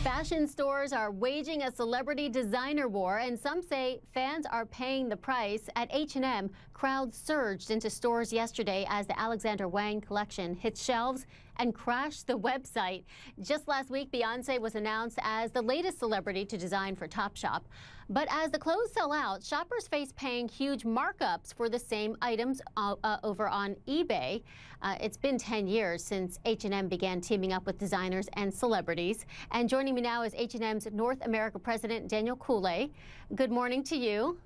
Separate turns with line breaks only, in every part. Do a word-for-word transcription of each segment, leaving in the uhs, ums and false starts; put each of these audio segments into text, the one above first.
Fashion stores are waging a celebrity designer war, and some say fans are paying the price. At H and M, crowds surged into stores yesterday as the Alexander Wang collection hit shelves and crashed the website. Just last week, Beyonce was announced as the latest celebrity to design for Topshop. But as the clothes sell out, shoppers face paying huge markups for the same items uh, uh, over on eBay. Uh, it's been ten years since H and M began teaming up with designers and celebrities. And joining me now is H and M's North America President, Daniel Kulle. Good morning to you.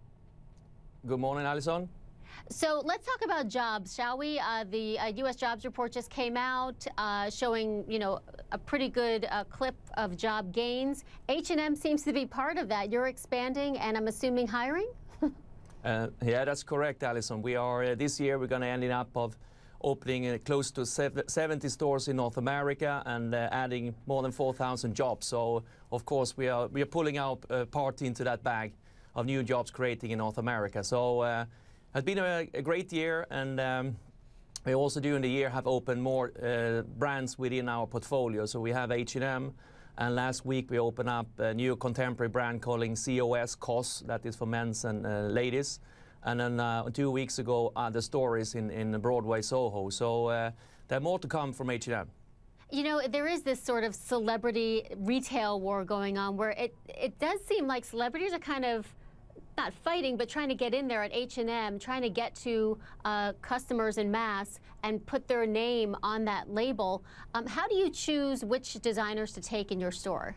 Good morning, Alison.
So let's talk about jobs, shall we? Uh, the uh, U S jobs report just came out uh, showing, you know, a pretty good uh, clip of job gains. H and M seems to be part of that. You're expanding, and I'm assuming hiring?
uh, yeah, that's correct, Alison. We are, uh, this year, we're going to end up of opening uh, close to seventy stores in North America and uh, adding more than four thousand jobs. So, of course, we are, we are pulling our uh, part into that bag of new jobs creating in North America. So, uh, it's been a, a great year, and um, we also during the year have opened more uh, brands within our portfolio. So we have H and M, and last week we opened up a new contemporary brand calling C O S, C O S, that is for men's and uh, ladies. And then uh, two weeks ago, uh, the stories in, in Broadway, Soho. So uh, there's more to come from H and M.
You know, there is this sort of celebrity retail war going on where it, it does seem like celebrities are kind of not fighting, but trying to get in there at H and M, trying to get to uh, customers en masse and put their name on that label. Um, how do you choose which designers to take in your store?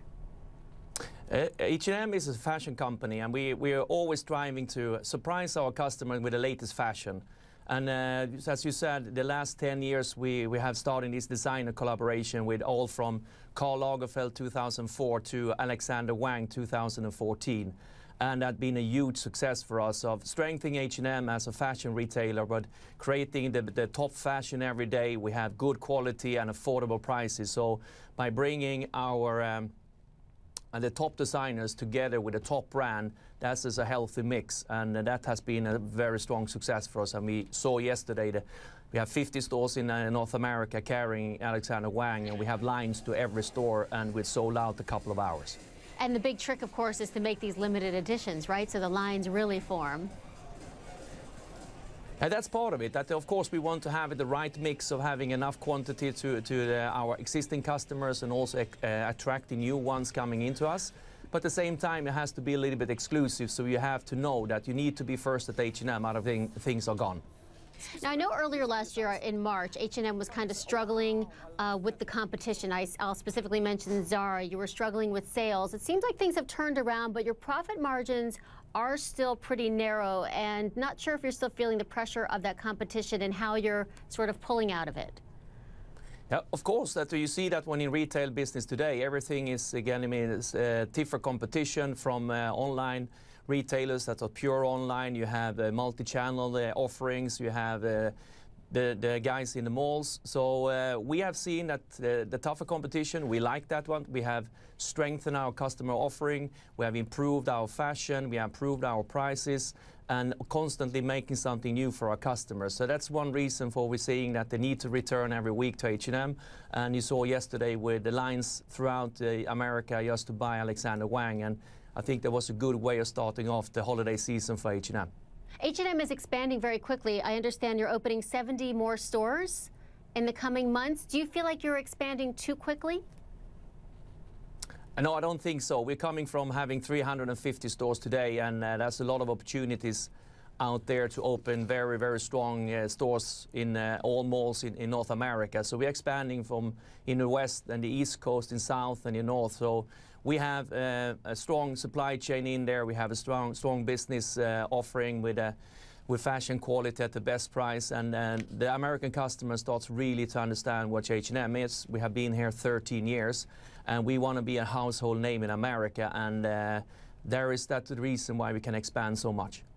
Uh, H and M is a fashion company, and we, we are always striving to surprise our customers with the latest fashion. And uh, as you said, the last ten years we, we have started this designer collaboration with all from Karl Lagerfeld two thousand four to Alexander Wang two thousand fourteen. And that's been a huge success for us of strengthening H and M as a fashion retailer, but creating the, the top fashion every day. We have good quality and affordable prices. So by bringing our um, and the top designers together with a top brand, that's a healthy mix, and that has been a very strong success for us. And we saw yesterday that we have fifty stores in uh, North America carrying Alexander Wang, and we have lines to every store, and we sold out a couple of hours.
And the big trick, of course, is to make these limited editions, right? So the lines really form.
And that's part of it. That, of course, we want to have the right mix of having enough quantity to, to the, our existing customers and also uh, attracting new ones coming into us. But at the same time, it has to be a little bit exclusive, so you have to know that you need to be first at H and M out of thing, things are gone.
Now, I know earlier last year in March, H and M was kind of struggling uh, with the competition. I, I'll specifically mention Zara. You were struggling with sales. It seems like things have turned around, but your profit margins are still pretty narrow, and not sure if you're still feeling the pressure of that competition and how you're sort of pulling out of it.
Yeah, of course, that you see that when in retail business today, everything is, again, I mean, it's uh, tougher competition from uh, online retailers that are pure online. You have uh, multi-channel uh, offerings. You have uh, the, the guys in the malls. So uh, we have seen that uh, the tougher competition, we like that one. We have strengthened our customer offering. We have improved our fashion. We have improved our prices, and constantly making something new for our customers. So that's one reason for we're seeing that they need to return every week to H and M. And you saw yesterday with the lines throughout uh, America just to buy Alexander Wang. And I think that was a good way of starting off the holiday season for H and M.
H and M is expanding very quickly. I understand you're opening seventy more stores in the coming months. Do you feel like you're expanding too quickly?
No, I don't think so. We're coming from having three hundred fifty stores today, and uh, there's a lot of opportunities out there to open very, very strong uh, stores in uh, all malls in, in North America. So we're expanding from in the west and the east coast, in south and in north. So we have uh, a strong supply chain in there. We have a strong, strong business uh, offering with a with fashion quality at the best price, and, and the American customer starts really to understand what H and M is. We have been here thirteen years, and we want to be a household name in America, and uh, there is that the reason why we can expand so much.